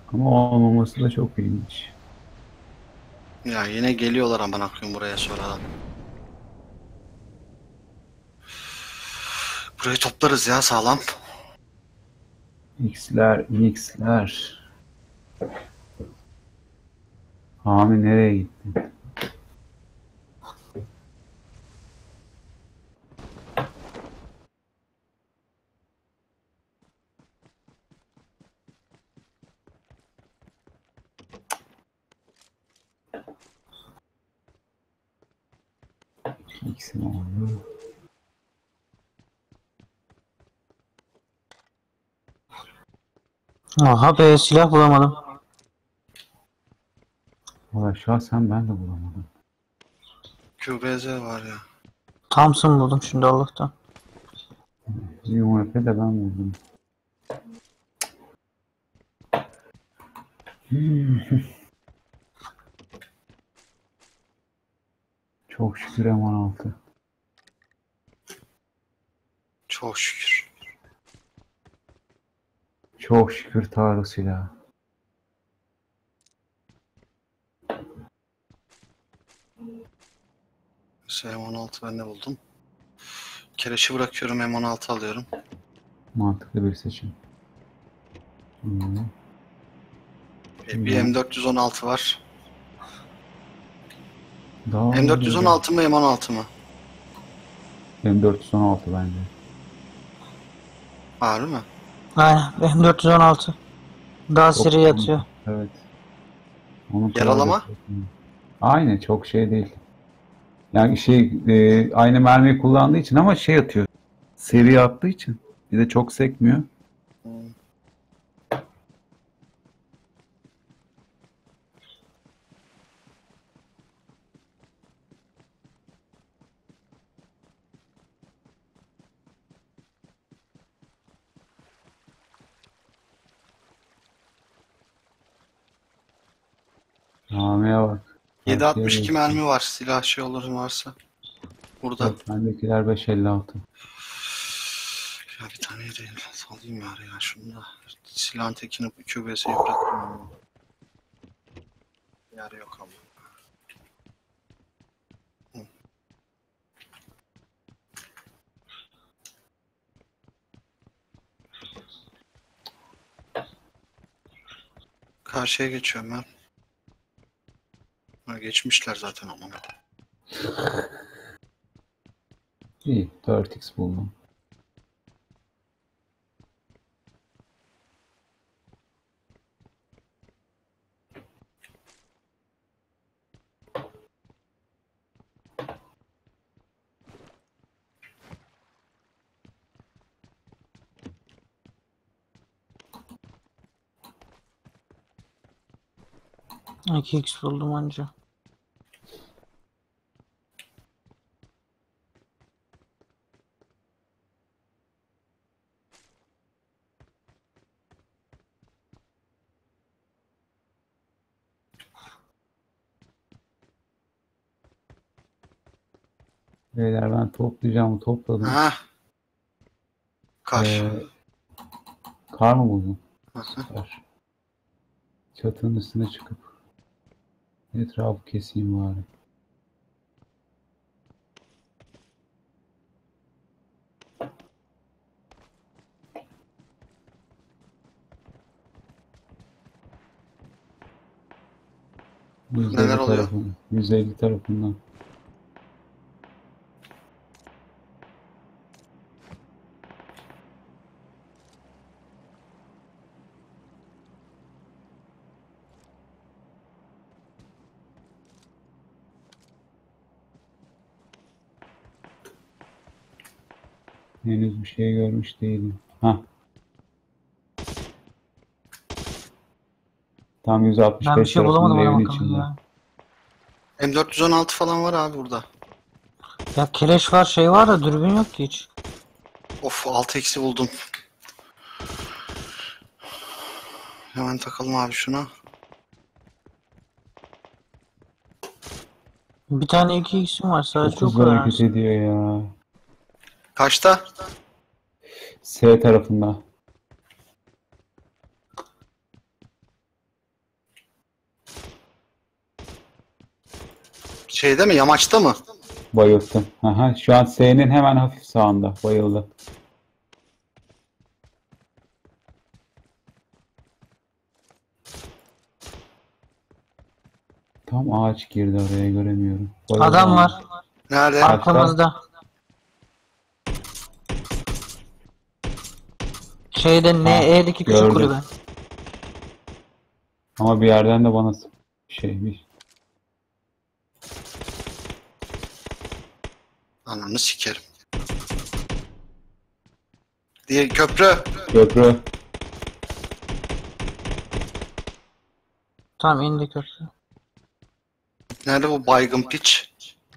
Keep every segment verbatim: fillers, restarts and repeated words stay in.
Ama olmaması da çok ilginç. Ya yine geliyorlar amına koyayım buraya sonradan. Burayı toplarız ya sağlam. X'ler, X'ler. Hami nereye gitti? X'im oldu. Aha be, silah bulamadım. Valla şahsen ben de bulamadım. Q B Z var ya. Thompson buldum şimdi Allah'tan. U M P de ben buldum. Hmm. Çok şükür M on altı. Çok şükür. Çok şükür taarruz silahı. M on altı ben de buldum. Keleşi bırakıyorum, M on altı alıyorum. Mantıklı bir seçim. Hmm. E, bir M dört yüz on altı var. Daha M dört yüz on altı mı M on altı mı? M dört yüz on altı bence. Var mı? Aynen, M dört yüz on altı. Daha Çok seri yatıyor. Evet. Onun Yaralama? aynı, çok şey değil. Yani şey e, aynı mermiyi kullandığı için ama şey atıyor. Seri attığı için. Bir de çok sekmiyor. Hmm. Hamiye bak. yedi Her şeye altmış iki geçti. mermi var. Silah şey olur varsa. Burada. Evet, bendekiler beş elli altı. Ya bir tane değil. Salayım ya ya şunu da. Silahın tekini Q B Z'ye bıraktım. Yer yok ama. Hı. Karşıya geçiyorum ben. Ha, geçmişler zaten ama. İyi, dört x buldum. iki x buldum anca. Beyler ben toplayacağımı topladım. Ha, kar. Ee, kar mı buldun? Hı hı. Süper. Çatının üstüne çıkıp etrafı keseyim bari. Neler yüz elli oluyor? tarafından. yüz elli tarafından. Henüz bir şey görmüş değilim. Hah. Tam Ben bir yüz altmış beş şey tarafının bulamadım adam evin akıllı içinde. ya. M dört yüz on altı falan var abi burada. Ya keleş var, şey var da dürbün yok ki hiç. Of altı eksi buldum. Hemen takalım abi şuna. Bir tane iki x'im var sadece, Çok çok hızlı kadar hareket aslında. ediyor ya. Kaçta? S tarafında. Şeyde mi? Yamaçta mı? Bayıldım. Aha, şu an S'nin hemen hafif sağında. Bayıldı. Tam ağaç girdi oraya, göremiyorum. Bayıldı Adam ama. var. Nerede? Arkamızda. Şeyde N E'deki küçük gördüm. kulübe. Ama bir yerden de bana sık- şeymiş. Ananı sikerim. Diğer köprü. Köprü. Tamam indi köprü. Nerede bu baygın piç?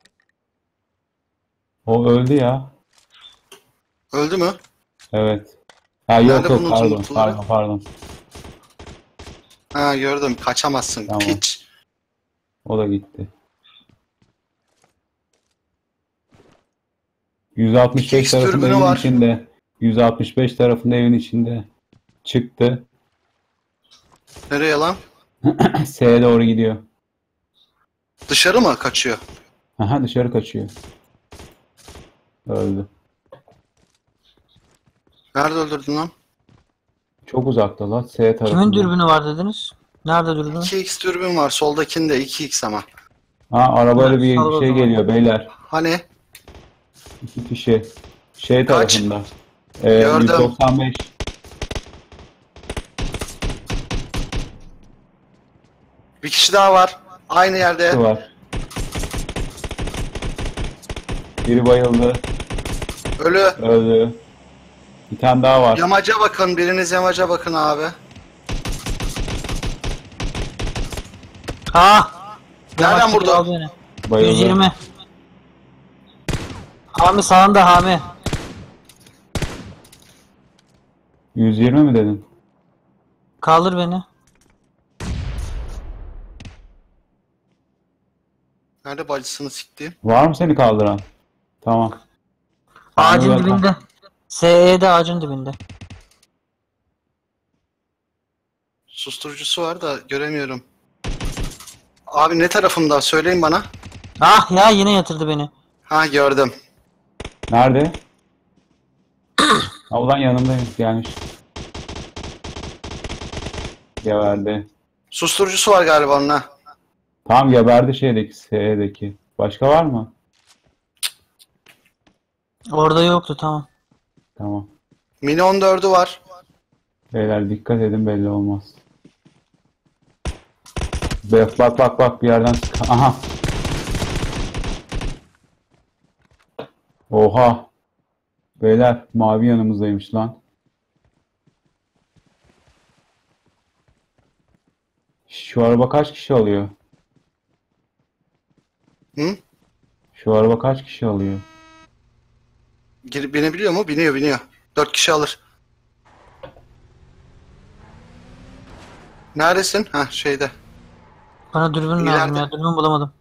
O öldü ya. Öldü mü? Evet. Ha yok Nerede yok bunun pardon zımbırtıları? pardon pardon. Ha gördüm. Kaçamazsın. Tamam. Piç. O da gitti. yüz altmış İki beş X tarafında türbünü evin var. içinde. yüz altmış beş tarafında evin içinde. Çıktı. Nereye lan? S'ye doğru gidiyor. Dışarı mı kaçıyor? Aha, dışarı kaçıyor. Öldü. Nerede öldürdün lan? Çok uzakta lan. S tarafında. Kimin dürbünü var dediniz? Nerede dürbünü? iki X türbün var. Soldakinde iki X ama. Ha, arabayla bir Sağ ol o şey zaman. geliyor beyler. Hani? İki kişi. Şey Kaç? tarafında. Ee, Gördüm. yüz doksan beş. Bir kişi daha var. Aynı yerde. var. Biri bayıldı. Ölü. Öldü. Bir tane daha var. Yamaca bakın. Biriniz yamaca bakın abi. Ha! Nereden Yavaş vurdu? al beni. Bayıldı. yüz yirmi. Hami sağında Hami. yüz yirmi mi dedin? Kaldır beni. Nerede bacısını siktiğim? Var mı seni kaldıran? Tamam. Ağacın Anladım. dibinde. S E'de ağacın dibinde. Susturucusu var da göremiyorum. Abi ne tarafında? Söyleyin bana. Ah ya yine yatırdı beni. Ha gördüm. Nerede? Ha, ulan yanımdaymış, gelmiş. Geberdi. Susturucusu var galiba onun ha. Tam geberdi şeydeki, S'deki. Başka var mı? Orada yoktu tamam. Tamam. Mini on dördü var. Beyler dikkat edin, belli olmaz. Bak bak bak bak bir yerden sık. Aha. Oha. Beyler mavi yanımızdaymış lan. Şu araba kaç kişi alıyor? Hı? Şu araba kaç kişi alıyor? Girip binebiliyor mu? Biniyor biniyor. Dört kişi alır. Neredesin? Ha şeyde. Bana dürbün lazım İleride. ya. Dürbün bulamadım.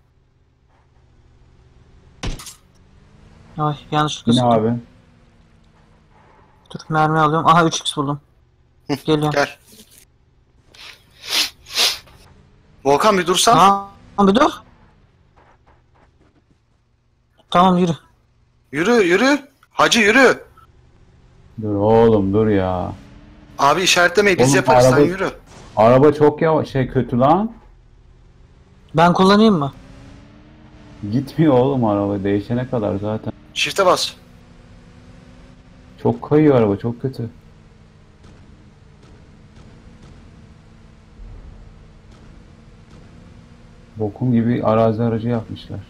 Ay yanlışlıkla Yine sıktım. abi. Dur mermi alıyorum. Aha üç X buldum. Geliyorum. Gel. Volkan bir dursan. Tamam bir dur. Tamam yürü. Yürü yürü. Hacı yürü. Dur oğlum dur ya. Abi işaretlemeyi biz Oğlum, yaparız sen araba- yürü. Araba çok yavaş, şey kötü lan. Ben kullanayım mı? Gitmiyor oğlum araba, değişene kadar zaten. Shift'e bas. Çok kayıyor araba, çok kötü. Bokum gibi arazi aracı yapmışlar.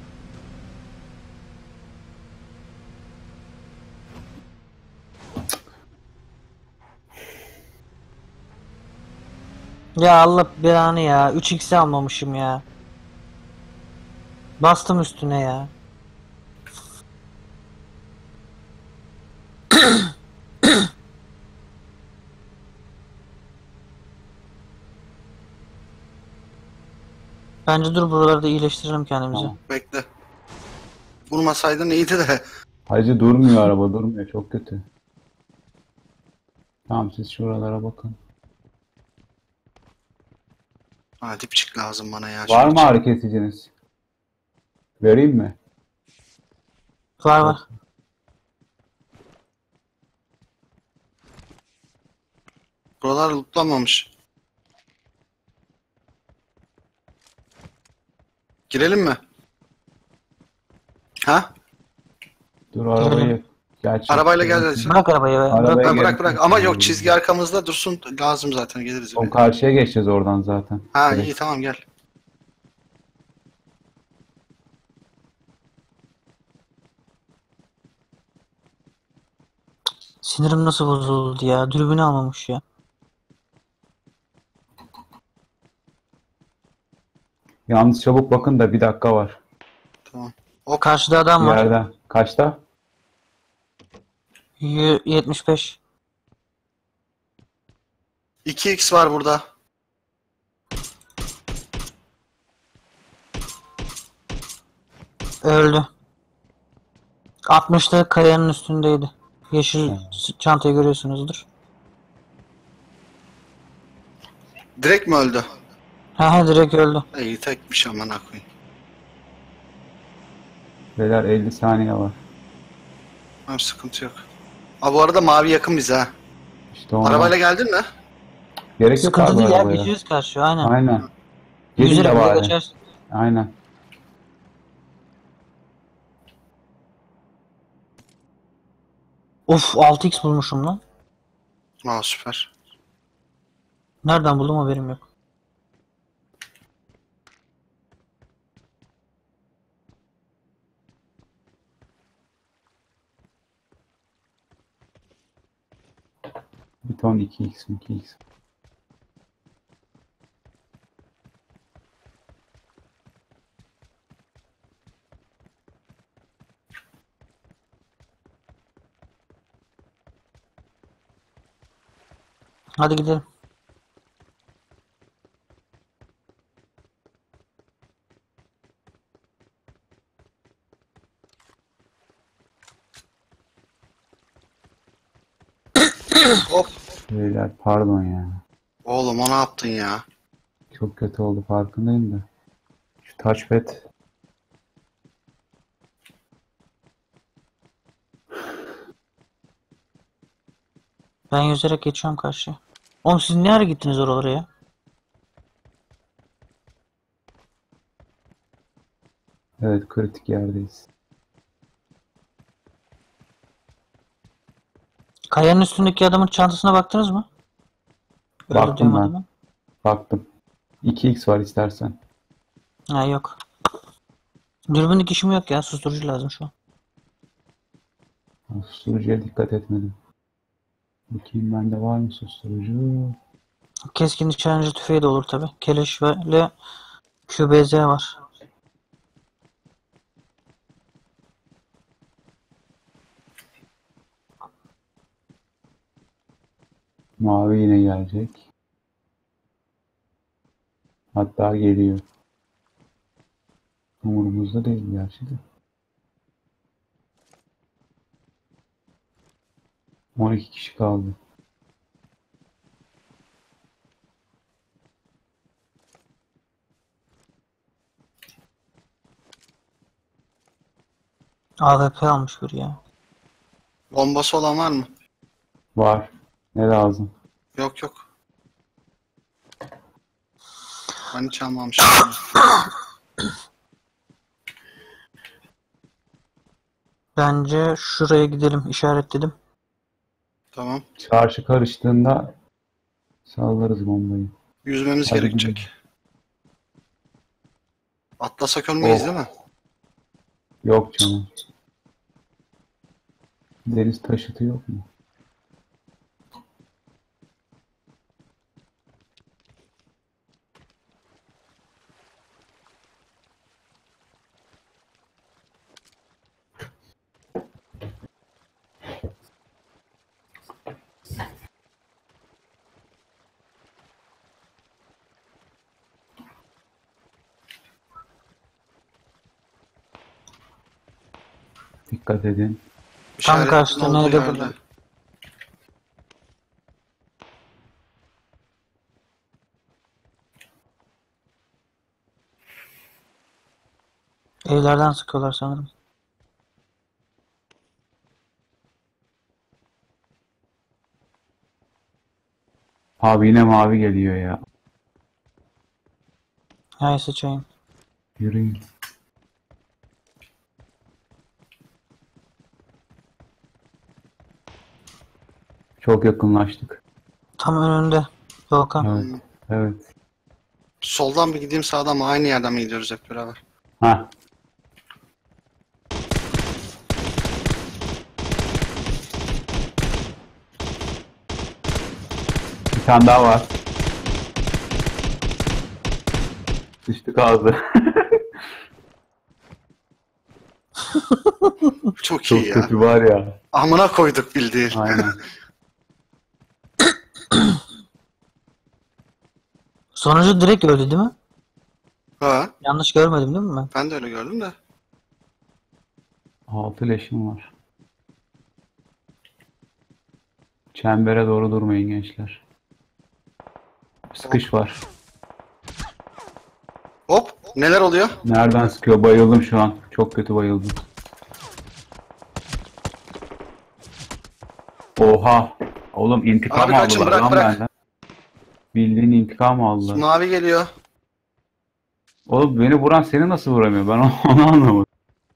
Ya Allah belanı ya. üç X'i almamışım ya. Bastım üstüne ya. Bence dur buralarda iyileştirelim kendimizi. Tamam. Bekle. Vurmasaydın iyiydi de. Hacı durmuyor araba, durmuyor, çok kötü. Tamam, siz şuralara bakın. Ha dipçik lazım bana ya. Var mı Şimdi- ağrı kesiciniz? Vereyim mi? Var var. Buralar lootlanmamış. Girelim mi? Ha? Dur arabayı. Gerçi Arabayla gel hadi. Bırak arabayı. Bırak. Arabaya Ben bırak gerek bırak. yok. Ama yok, çizgi arkamızda dursun. Lazım zaten, geliriz O oraya. karşıya geçeceğiz oradan zaten. Ha Evet. iyi, tamam gel. Sinirim nasıl bozuldu ya. Dürbünü almamış ya. Yalnız çabuk bakın da bir dakika var. Tamam. Hop. Karşıda adam Bir var. yerden. Kaçta? Y- yetmiş beş. iki x var burada. Öldü. altmışta kayanın üstündeydi. Yeşil çantayı görüyorsunuzdur. Direkt mi öldü? Ha ha direkt öldü. İyi, tekmiş amına koyayım. Beyler elli saniye var. Tamam, sıkıntı yok. Aa, bu arada mavi yakın bize ha. İşte ondan. Arabayla geldin mi? Gerek yok Sıkıntı abi değil ya. arabaya. Geçiyoruz karşı. Aynen. Aynen. Gelin Yüz de lira bile bari. geçersin. Aynen. Of altı x bulmuşum lan. Aa süper. Nereden buldum haberim yok. Bir ton iki x iki x. Hadi gidelim. Hop. Beyler pardon ya. Oğlum o ne yaptın ya? Çok kötü oldu farkındayım da. Şu touchpad. Ben yüzerek geçiyorum karşıya. Oğlum siz ne ara gittiniz oralara ya? Evet kritik yerdeyiz. Kayanın üstündeki adamın çantasına baktınız mı? Öyle Baktım diyorum ben. adama. Baktım. iki x var istersen. Ha yok. Dürbünlük işim yok ya. Susturucu lazım şu an. Susturucuya dikkat etmedim. Bakayım bende var mı susturucu? Keskin nişancı tüfeği de olur tabi. Keleş ve le Q B Z var. Mavi yine gelecek. Hatta geliyor. Umurumuzda değil gerçi de. on iki kişi kaldı. A W P almış biri ya. Bombası olan var mı? Var. Ne lazım? Yok yok. Ben hiç almamışım. Bence şuraya gidelim. İşaretledim. Tamam. Çarşı karıştığında sallarız bombayı. Yüzmemiz Hadi gerekecek. gidelim. Atlasak ölmeyiz Oh. değil mi? Yok canım. Deniz taşıtı yok mu? Dikkat edin. İşaretin karşıda olduğu nerede yerde. buldum? Evlerden sıkıyorlar sanırım. Abi yine mavi geliyor ya. Hay sıçayım. Yürüyün. Çok yakınlaştık. Tam önünde. Volkan. Evet. Evet. Soldan mı gideyim sağdan mı? Aynı yerden mi gidiyoruz hep beraber? Ha. Bir tane daha var. Düştük ağzı. Çok iyi Çok ya. kötü var ya. Amına koyduk bildiğin. Aynen. Sonucu direkt öldü değil mi? Ha, Yanlış görmedim değil mi ben? ben de öyle gördüm de. Altı leşim var. Çembere doğru durmayın gençler. Sıkış var. Hop, neler oluyor? Nereden sıkıyor? Bayıldım şu an. Çok kötü bayıldım. Oha. Oğlum intikam Abi kaçın, aldılar bırak, lan bırak. benden. Bildiğin intikam aldılar. Mavi geliyor. Oğlum beni vuran seni nasıl vuramıyor? Ben onu, onu anlamadım.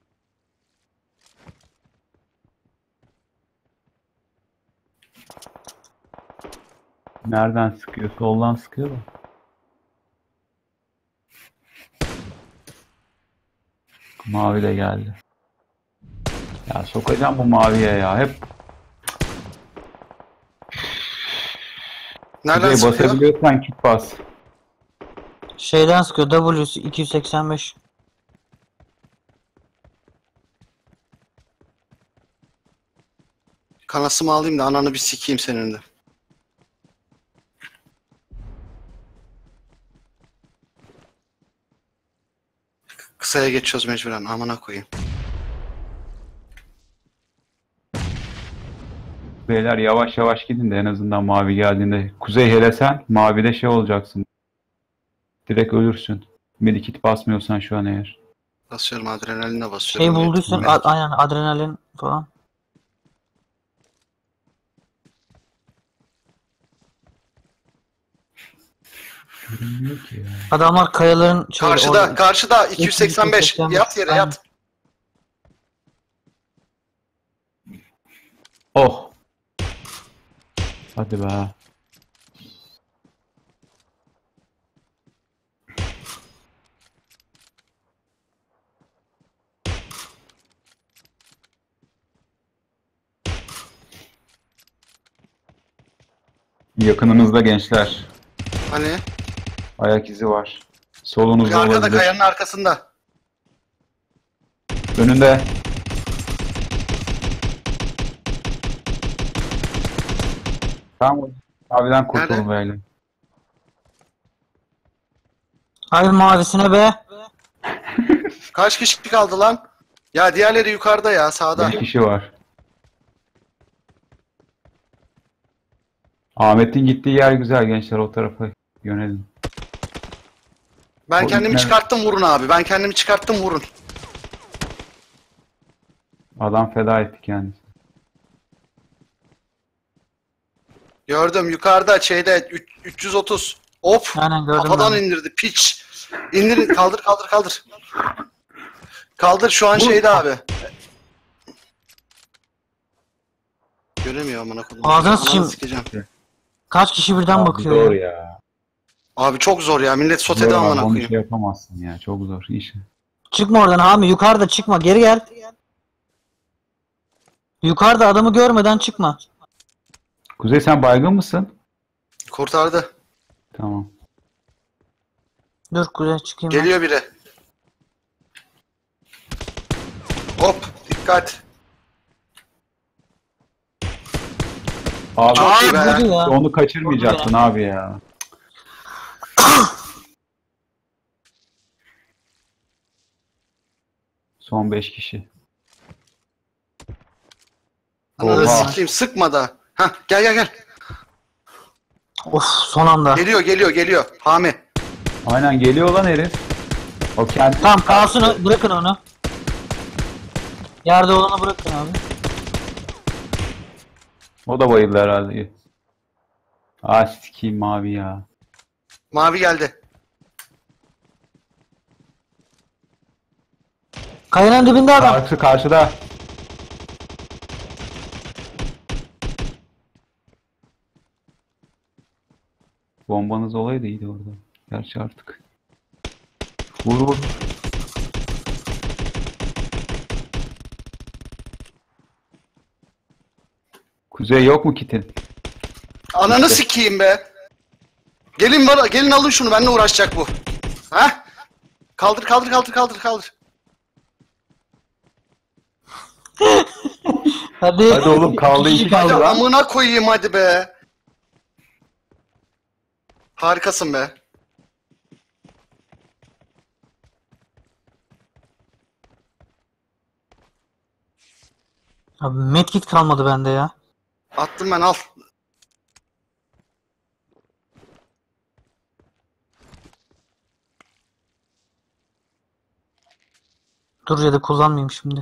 Nereden sıkıyor? Soldan sıkıyor da. Mavi de geldi. Ya sokacağım bu maviye ya. Hep Nereden kuzey sıkıyor? basabiliyorsan kit bas. Şeyden sıkıyor. W iki yüz seksen beş. Kanasımı alayım da ananı bir sikeyim senin de. Kısaya geçiyoruz mecburen. Amına koyayım. Beyler yavaş yavaş gidin de en azından mavi geldiğinde. Kuzey hele sen mavide şey olacaksın. Direkt ölürsün. Medikit basmıyorsan şu an eğer. Basıyorum, adrenaline basıyorum. Şey bulduysan Evet. a- aynen adrenalin falan. Bilmiyorum ki ya. Adamlar kayaların şeyde Karşıda, orada- karşıda iki yüz seksen beş. iki yüz seksen beş. Yat yere, Aynen. yat. Oh. Hadi be. Yakınınızda gençler. Hani? Ayak izi var. Solunuzda Arkada, olabilir. kayanın arkasında. Önünde. Tamam. Abiden kurtulun böyle. Hayır mavisine be. Kaç kişi kaldı lan? Ya diğerleri yukarıda ya, sağda. beş kişi var. Ahmet'in gittiği yer güzel gençler, o tarafa yönelin. Ben O kendimi internet- çıkarttım, vurun abi. Ben kendimi çıkarttım, vurun. Adam feda etti kendisi. Gördüm yukarıda şeyde üç- üç yüz otuz. Hop. Aynen gördüm Kafadan ben. indirdi piç. İndir, kaldır kaldır kaldır. Kaldır şu an şeyde abi. Göremiyor amına koyayım. Ağzına Ananı sıçayım. sikeceğim. Kaç kişi birden Abi bakıyor zor ya. ya. Abi çok zor ya. Millet sotede Zor abi, amına onu koyayım. şey yapamazsın ya, çok zor iş. Çıkma oradan Hami, yukarıda çıkma, geri gel. Yukarıda adamı görmeden çıkma. Kuzey sen baygın mısın? Kurtardı. Tamam. Dur kuzey çıkayım ben. Geliyor biri. Hop dikkat. Abi Çok iyi be. Vurdu ya. onu kaçırmayacaktın abi ya. Son beş kişi. Ananı Oha. sikeyim, sıkma da. Hah gel gel gel. Of son anda. Geliyor geliyor geliyor. Hami. Aynen geliyor lan herif. O kendi Tamam kalsın o- bırakın onu. Yerde olanı bırakın abi. o da bayıldı herhalde. Ah sikeyim mavi ya. Mavi geldi. Kayanın dibinde adam. Karşı karşıda. Bombanız olaydı iyiydi orada. Gerçi artık. Vur vur. Kuzey yok mu kitin? Ananı Bitti. sikeyim be. Gelin bana, gelin alın şunu, benimle uğraşacak bu. Ha? Kaldır kaldır kaldır kaldır kaldır. Hadi. Hadi oğlum kaldı iki Hadi kaldı lan. amına koyayım hadi be. Harikasın be. Abi medkit kalmadı bende ya. Attım ben, al. Dur ya da kullanmayayım şimdi.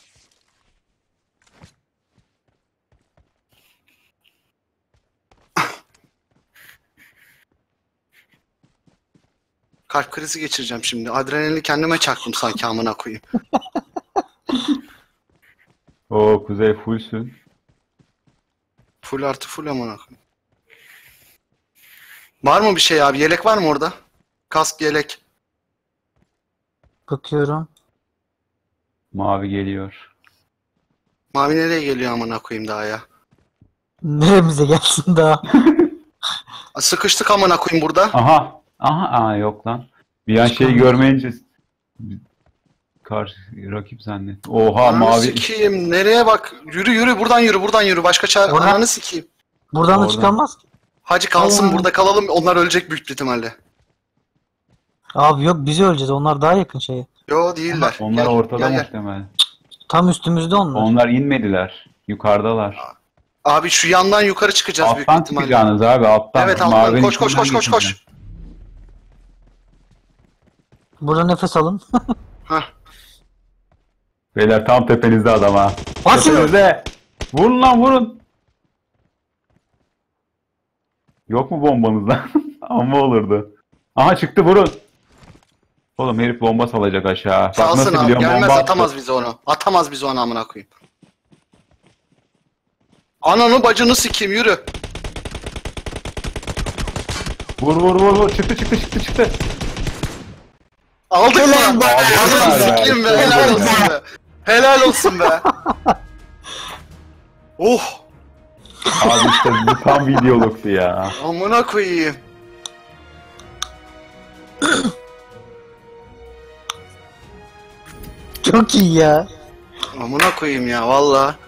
Kalp krizi geçireceğim şimdi. Adrenalini kendime çaktım sanki, amına koyayım. Oo Kuzey fullsün. Full artı full amına koyayım. Var mı bir şey abi? Yelek var mı orada? Kask, yelek. Bakıyorum. Mavi geliyor. Mavi nereye geliyor amına koyayım daha ya? Neremize gelsin daha. Sıkıştık amına koyayım burada. Aha. Aha. Aa yok lan. Bir an şeyi Çıkamıyor. görmeyince karşı rakip zannet. Oha Ananı mavi. sikeyim. Nereye bak? Yürü yürü, buradan yürü, buradan yürü. Başka çare. Oradan- Ananı sikeyim. Buradan da Oradan. çıkamaz ki. Hacı kalsın, Allah. burada kalalım. Onlar ölecek büyük ihtimalle. Abi yok biz öleceğiz. Onlar daha yakın şeye. Yo değiller. Onlar Gel, ortada gel, gel. muhtemelen. Tam üstümüzde onlar. Onlar inmediler. Yukarıdalar. Abi şu yandan yukarı çıkacağız büyük Alttan ihtimalle. çıkacaksınız abi alttan. Evet alttan. Mavinin Koş koş koş içinden koş koş. geçeceğim. Burada nefes alın. Hah. Beyler tam tepenizde adam ha. Basın. Tepenizde. Vurun lan vurun. Yok mu bombanız lan? Ama olurdu. Aha çıktı vurun. Oğlum herif bomba salacak aşağı. Bak Salsın nasıl abi. biliyorum Gelmez, bomba attı. atamaz bizi onu. Atamaz bizi onu amına koyayım. Ananı bacını sikeyim, yürü. Vur vur vur vur. Çıktı çıktı çıktı çıktı. Aldık Helal mı? be. Ananı Helal be. sikeyim be. Helal olsun be. Helal olsun be. Oh. Abi işte bu tam videoluktu ya. Amına koyayım. Çok iyi ya. Amına koyayım ya valla.